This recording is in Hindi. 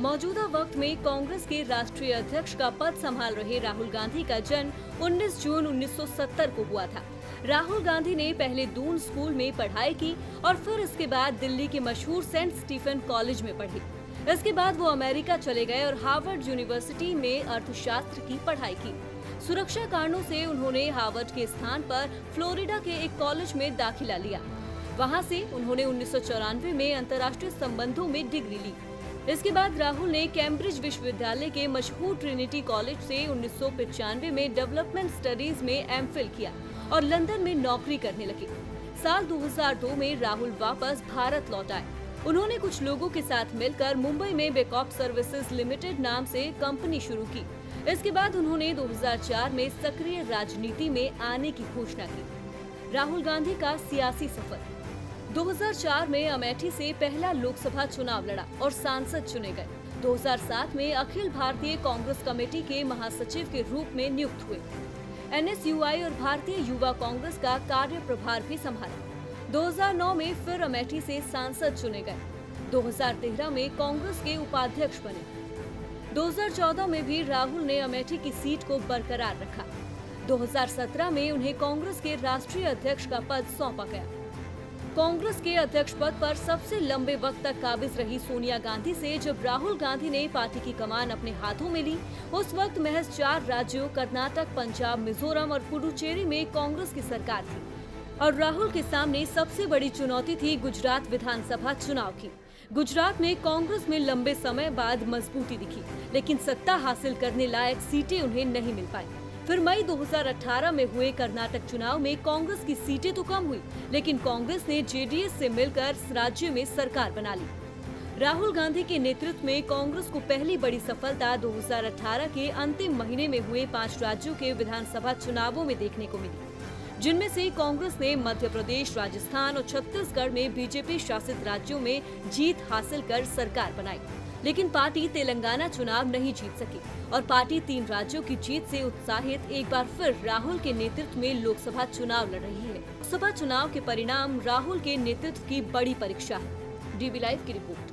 मौजूदा वक्त में कांग्रेस के राष्ट्रीय अध्यक्ष का पद संभाल रहे राहुल गांधी का जन्म 19 जून 1970 को हुआ था। राहुल गांधी ने पहले दून स्कूल में पढ़ाई की और फिर इसके बाद दिल्ली के मशहूर सेंट स्टीफन कॉलेज में पढ़ी। इसके बाद वो अमेरिका चले गए और हार्वर्ड यूनिवर्सिटी में अर्थशास्त्र की पढ़ाई की। सुरक्षा कारणों से उन्होंने हार्वर्ड के स्थान पर फ्लोरिडा के एक कॉलेज में दाखिला लिया। वहां से उन्होंने 1994 में अंतर्राष्ट्रीय संबंधों में डिग्री ली। इसके बाद राहुल ने कैम्ब्रिज विश्वविद्यालय के मशहूर ट्रिनिटी कॉलेज से 1995 में डेवलपमेंट स्टडीज में एमफिल किया और लंदन में नौकरी करने लगे। साल 2002 में राहुल वापस भारत लौट आए। उन्होंने कुछ लोगों के साथ मिलकर मुंबई में बेकॉप सर्विसेज लिमिटेड नाम से कंपनी शुरू की। इसके बाद उन्होंने 2004 में सक्रिय राजनीति में आने की घोषणा की। राहुल गांधी का सियासी सफर 2004 में अमेठी से पहला लोकसभा चुनाव लड़ा और सांसद चुने गए। 2007 में अखिल भारतीय कांग्रेस कमेटी के महासचिव के रूप में नियुक्त हुए। NSUI और भारतीय युवा कांग्रेस का कार्य प्रभार भी संभाला। 2009 में फिर अमेठी से सांसद चुने गए। 2013 में कांग्रेस के उपाध्यक्ष बने। 2014 में भी राहुल ने अमेठी की सीट को बरकरार रखा। 2017 में उन्हें कांग्रेस के राष्ट्रीय अध्यक्ष का पद सौंपा गया। कांग्रेस के अध्यक्ष पद पर सबसे लंबे वक्त तक काबिज रही सोनिया गांधी से जब राहुल गांधी ने पार्टी की कमान अपने हाथों में ली, उस वक्त महज 4 राज्यों कर्नाटक, पंजाब, मिजोरम और पुडुचेरी में कांग्रेस की सरकार थी और राहुल के सामने सबसे बड़ी चुनौती थी गुजरात विधानसभा चुनाव की। गुजरात में कांग्रेस में लंबे समय बाद मजबूती दिखी, लेकिन सत्ता हासिल करने लायक सीटें उन्हें नहीं मिल पाई। फिर मई 2018 में हुए कर्नाटक चुनाव में कांग्रेस की सीटें तो कम हुई, लेकिन कांग्रेस ने जेडीएस से मिलकर राज्य में सरकार बना ली। राहुल गांधी के नेतृत्व में कांग्रेस को पहली बड़ी सफलता 2018 के अंतिम महीने में हुए 5 राज्यों के विधानसभा चुनावों में देखने को मिली, जिनमें से कांग्रेस ने मध्य प्रदेश, राजस्थान और छत्तीसगढ़ में बीजेपी शासित राज्यों में जीत हासिल कर सरकार बनाई। लेकिन पार्टी तेलंगाना चुनाव नहीं जीत सकी और पार्टी 3 राज्यों की जीत से उत्साहित एक बार फिर राहुल के नेतृत्व में लोकसभा चुनाव लड़ रही है। लोकसभा चुनाव के परिणाम राहुल के नेतृत्व की बड़ी परीक्षा है। DB लाइव की रिपोर्ट।